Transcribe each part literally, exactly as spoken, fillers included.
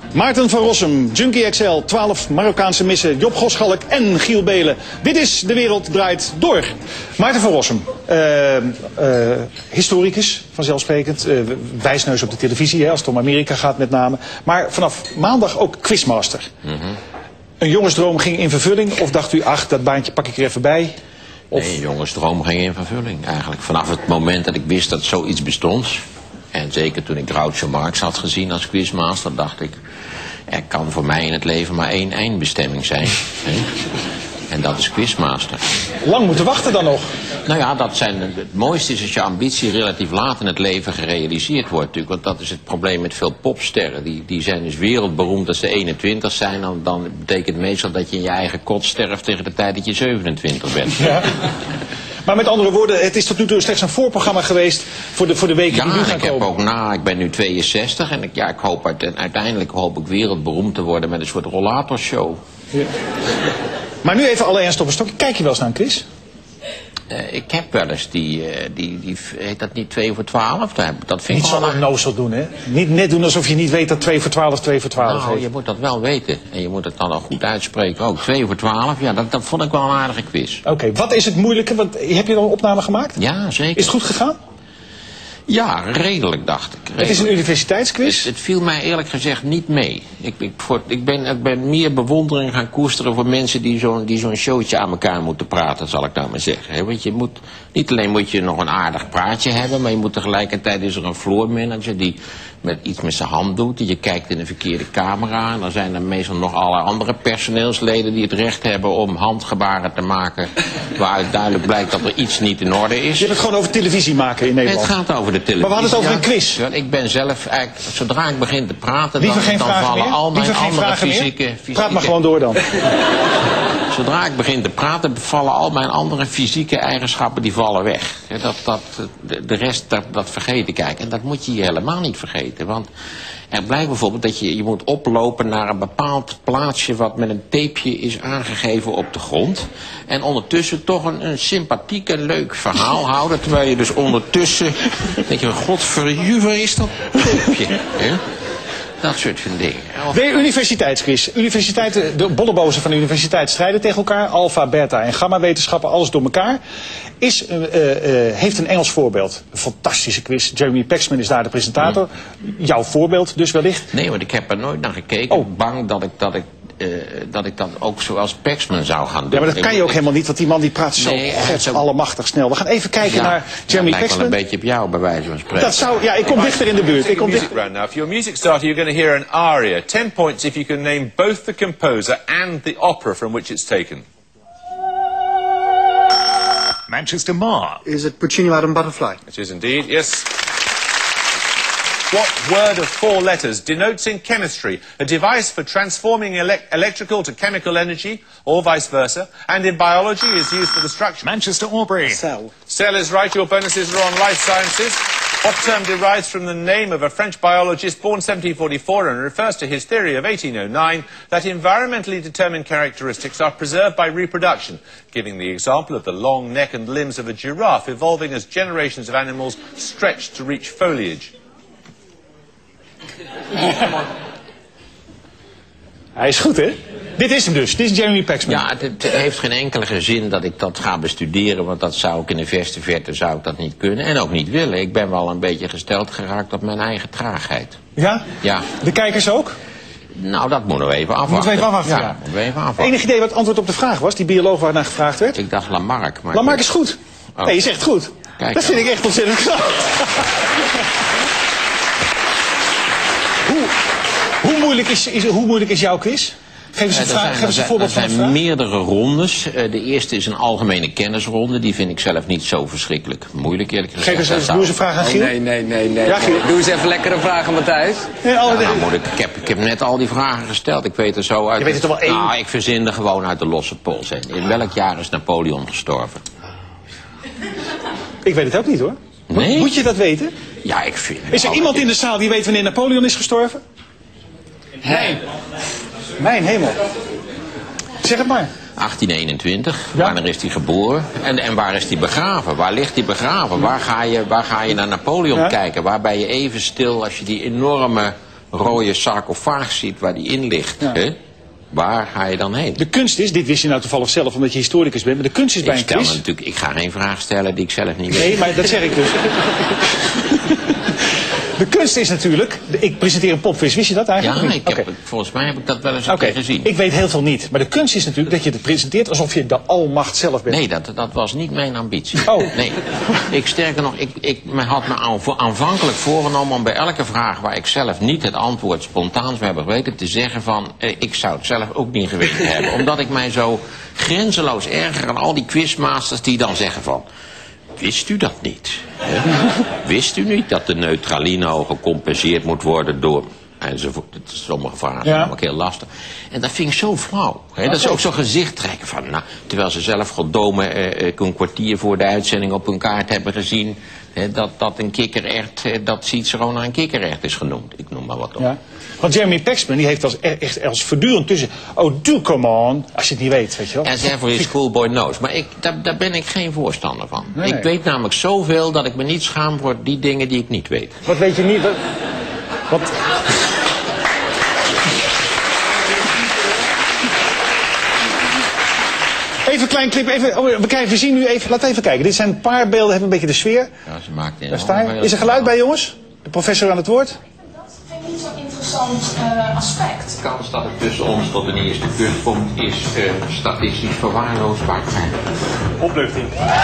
Maarten van Rossum, Junkie X L, twaalf Marokkaanse missen, Job Goschalk en Giel Belen. Dit is De Wereld Draait Door. Maarten van Rossum, uh, uh, historicus, vanzelfsprekend. Uh, wijsneus op de televisie, hè, als het om Amerika gaat met name. Maar vanaf maandag ook quizmaster. Mm-hmm. Een jongensdroom ging in vervulling? Of dacht u, ach, dat baantje pak ik er even bij? Of... Nee, een jongensdroom ging in vervulling eigenlijk. Vanaf het moment dat ik wist dat zoiets bestond... en zeker toen ik Groucho Marx had gezien als quizmaster... dacht ik, er kan voor mij in het leven maar één eindbestemming zijn. Hè? En dat is quizmaster. Lang moeten wachten dan nog? Nou ja, dat zijn, het mooiste is als je ambitie relatief laat in het leven gerealiseerd wordt natuurlijk. Want dat is het probleem met veel popsterren. Die, die zijn dus wereldberoemd als ze eenentwintig zijn. Dan, dan betekent meestal dat je in je eigen kot sterft tegen de tijd dat je zevenentwintig bent. Ja. Maar met andere woorden, het is tot nu toe slechts een voorprogramma geweest voor de, voor de weken ja, die nu gaan ik komen. Heb ook na, ik ben nu tweeënzestig en ik, ja, ik hoop uit, uiteindelijk hoop ik wereldberoemd te worden met een soort rollatorshow. Ja. Maar nu even alle ernst op een stokje. Kijk je wel eens naar een quiz? Uh, ik heb wel eens die, uh, die, die, heet dat niet twee voor twaalf? Dat vind niet ik zo wel onnozel doen, hè? Niet net doen alsof je niet weet dat twee voor twaalf twee voor twaalf nou, heeft. je moet dat wel weten. En je moet het dan ook goed uitspreken. Ook twee voor twaalf, ja, dat, dat vond ik wel een aardige quiz. Oké, okay, wat is het moeilijke? Want, heb je al een opname gemaakt? Ja, zeker. Is het goed gegaan? Ja, redelijk, dacht ik. Redelijk. Het is een universiteitsquiz? Het, het viel mij eerlijk gezegd niet mee. Ik, ik, voor, ik, ben, ik ben meer bewondering gaan koesteren voor mensen die zo'n die zo'n showtje aan elkaar moeten praten, zal ik nou maar zeggen. He, want je moet, niet alleen moet je nog een aardig praatje hebben, maar je moet tegelijkertijd is er een floor manager die met iets met zijn hand doet. Je kijkt in de verkeerde camera en dan zijn er meestal nog alle andere personeelsleden die het recht hebben om handgebaren te maken waaruit duidelijk blijkt dat er iets niet in orde is. Je hebt het gewoon over televisie maken in Nederland. Het gaat over de televisie. Maar we hadden het over een quiz. Ja, ik ben zelf eigenlijk, zodra ik begin te praten, dan, geen dan vallen meer? al mijn Liever geen andere vragen fysieke, meer? fysieke... Praat maar gewoon door dan. Zodra ik begin te praten, vallen al mijn andere fysieke eigenschappen, die vallen weg. Dat, dat, de rest, dat, dat vergeet ik eigenlijk. En dat moet je hier helemaal niet vergeten. Want er blijkt bijvoorbeeld dat je, je moet oplopen naar een bepaald plaatsje wat met een tapeje is aangegeven op de grond. En ondertussen toch een, een sympathiek en leuk verhaal houden. Terwijl je dus ondertussen, denk je, godverjuver is dat tapeje. Hè? Dat soort van dingen. De universiteitsquiz. Universiteiten, de bollebozen van de universiteit strijden tegen elkaar. Alpha, beta en gamma wetenschappen, alles door elkaar. Is, uh, uh, heeft een Engels voorbeeld. Een fantastische quiz. Jeremy Paxman is daar de presentator. Mm. Jouw voorbeeld dus wellicht? Nee, want ik heb er nooit naar gekeken. Oh. Bang dat ik dat ik Uh, dat ik dat ook zoals Paxman zou gaan doen. Ja, maar dat kan je ook ik, helemaal niet, want die man die praat zo nee, zo allemachtig snel. We gaan even kijken ja, naar Jeremy ja, Paxman. Wel een beetje op jou, bij wijze van spreken. Dat zou, ja, ik kom dichter in de buurt. Ik kom dichter. Now, for your music starter, you're going to hear an aria. Ten points if you can name both the composer and the opera from which it's taken. Manchester Mar. Is it Puccini Madame Butterfly? It is indeed, yes. What word of four letters denotes in chemistry a device for transforming ele electrical to chemical energy, or vice versa, and in biology is used for the structure? Manchester Aubrey. Cell. Cell is right. Your bonuses are on life sciences. What term derives from the name of a French biologist born seventeen forty-four and refers to his theory of eighteen oh nine that environmentally determined characteristics are preserved by reproduction, giving the example of the long neck and limbs of a giraffe evolving as generations of animals stretched to reach foliage? Hij is goed, hè? Dit is hem dus. Dit is Jeremy Paxman. Ja, het, het heeft geen enkele zin dat ik dat ga bestuderen, want dat zou ik in de verste verte zou ik dat niet kunnen en ook niet willen. Ik ben wel een beetje gesteld geraakt op mijn eigen traagheid. Ja? Ja. De kijkers ook? Nou, dat moeten we even afwachten. Moeten we even afwachten, ja. ja. Moeten we even afwachten. Enig idee wat het antwoord op de vraag was, die bioloog waarnaar gevraagd werd? Ik dacht Lamarck. Maar Lamarck is goed. Oh. Nee, je zegt goed. Kijk dat dan. vind ik echt ontzettend knap. hoe, hoe, moeilijk is, is, hoe moeilijk is jouw quiz? Geef eens een, Er vraag, zijn, geef eens een er voorbeeld zijn, van er een zijn vraag. meerdere rondes. Uh, de eerste is een algemene kennisronde. Die vind ik zelf niet zo verschrikkelijk moeilijk, eerlijk gezegd. Geef eens, eens, Dat doe eens een vraag aan Giel. Oh, nee, nee, nee, nee. Ja, Giel. Doe eens even lekkere vragen, Matthijs. Nee, alle Ja, de- nou, moet ik, ik, heb, ik heb net al die vragen gesteld. Ik weet er zo uit. Je weet er toch wel één? Nou, ik verzin er gewoon uit de losse pols. heen. In welk jaar is Napoleon gestorven? Ik weet het ook niet, hoor. Nee? Moet je dat weten? Ja, ik vind... Is er iemand in de zaal die weet wanneer Napoleon is gestorven? Nee. Mijn hemel. Zeg het maar. achttien eenentwintig, Ja. wanneer is hij geboren? En, en waar is hij begraven? Waar ligt hij begraven? Waar ga je, waar ga je naar Napoleon Ja. kijken? Waar ben je even stil als je die enorme rode sarcofaag ziet waar die in ligt, Ja. hè, waar ga je dan heen? De kunst is, dit wist je nou toevallig zelf omdat je historicus bent, maar de kunst is bij Ik, een stel me quiz. natuurlijk, ik ga geen vraag stellen die ik zelf niet weet. Nee, maar dat zeg ik dus. De kunst is natuurlijk, ik presenteer een popquiz, wist je dat eigenlijk? Ja, of niet? ik heb, Oké. volgens mij heb ik dat wel eens een Oké, keer gezien. ik weet heel veel niet. Maar de kunst is natuurlijk dat je het presenteert alsof je de almacht zelf bent. Nee, dat, dat was niet mijn ambitie. Oh. Nee. Ik, sterker nog, ik, ik me had me aanv- aanvankelijk voorgenomen om bij elke vraag waar ik zelf niet het antwoord spontaan zou hebben geweten, te zeggen van, eh, ik zou het zelf ook niet geweten hebben. Omdat ik mij zo grenzeloos erger aan al die quizmasters die dan zeggen van, wist u dat niet? Hè? Wist u niet dat de neutralino gecompenseerd moet worden door... Enzovoort. Sommige vragen zijn Ja. namelijk heel lastig. En dat vind ik zo flauw. Hè? Dat ze ook zo'n gezicht trekken van... Nou, terwijl ze zelf goddomme eh, eh, een kwartier voor de uitzending op hun kaart hebben gezien... Hè, dat, dat een kikkererwt, eh, dat Cicerona een kikkererwt is genoemd. Ik noem maar wat op. Ja. Want Jeremy Paxman die heeft als, echt als voortdurend tussen... Oh, do come on. Als je het niet weet, weet je wel. En zij voor je schoolboy knows. Maar ik, daar, daar ben ik geen voorstander van. Nee. Ik weet namelijk zoveel dat ik me niet schaam voor die dingen die ik niet weet. Wat weet je niet? Wat... wat... Even een klein clip. Even, oh, we, kijken, we zien nu even... Laten we even kijken. Dit zijn een paar beelden. Hebben een beetje de sfeer. Ja, ze maakt een Daar sta je. Is er geluid bij, jongens? De professor aan het woord. Dat vind ik niet zo'n interessant uh, aspect. De kans dat het tussen ons tot een eerste kus komt is uh, statistisch verwaarloosbaar. Opluchting.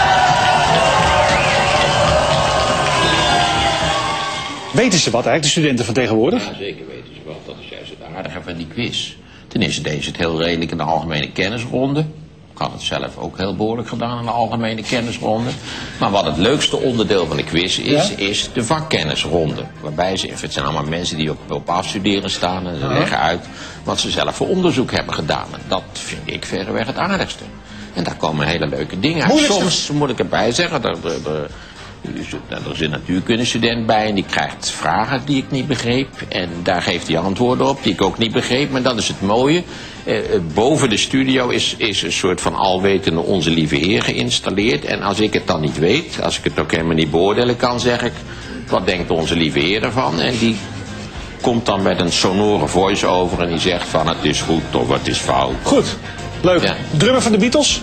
Weten ze wat eigenlijk, de studenten van tegenwoordig? Ja, zeker weten ze wel. Dat is juist het aardige van die quiz. Ten eerste deed ze het heel redelijk in de algemene kennisronde. Ik had het zelf ook heel behoorlijk gedaan in de algemene kennisronde. Maar wat het leukste onderdeel van de quiz is, Ja? is de vakkennisronde. Waarbij ze, het zijn allemaal mensen die op, op afstuderen staan en ze leggen uit wat ze zelf voor onderzoek hebben gedaan. En dat vind ik verreweg het aardigste. En daar komen hele leuke dingen uit. Moeilijkste- Soms moet ik erbij zeggen, er, er, er, er zit een natuurkundestudent bij en die krijgt vragen die ik niet begreep. En daar geeft hij antwoorden op die ik ook niet begreep. Maar dat is het mooie. Eh, boven de studio is, is een soort van alwetende Onze Lieve Heer geïnstalleerd. En als ik het dan niet weet, als ik het ook helemaal niet beoordelen kan, zeg ik, wat denkt Onze Lieve Heer ervan? En die komt dan met een sonore voice-over en die zegt van het is goed of het is fout. Goed. Leuk. Ja. Drummer van de Beatles.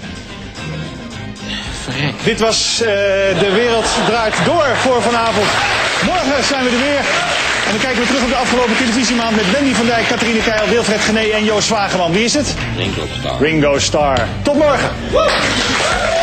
Verrek. Dit was uh, De Wereld Draait Door voor vanavond. Morgen zijn we er weer. En dan kijken we terug op de afgelopen televisiemaand met Wendy van Dijk, Catharine Keil, Wilfred Genee en Joost Zwageman. Wie is het? Ringo Starr. Ringo Starr. Tot morgen.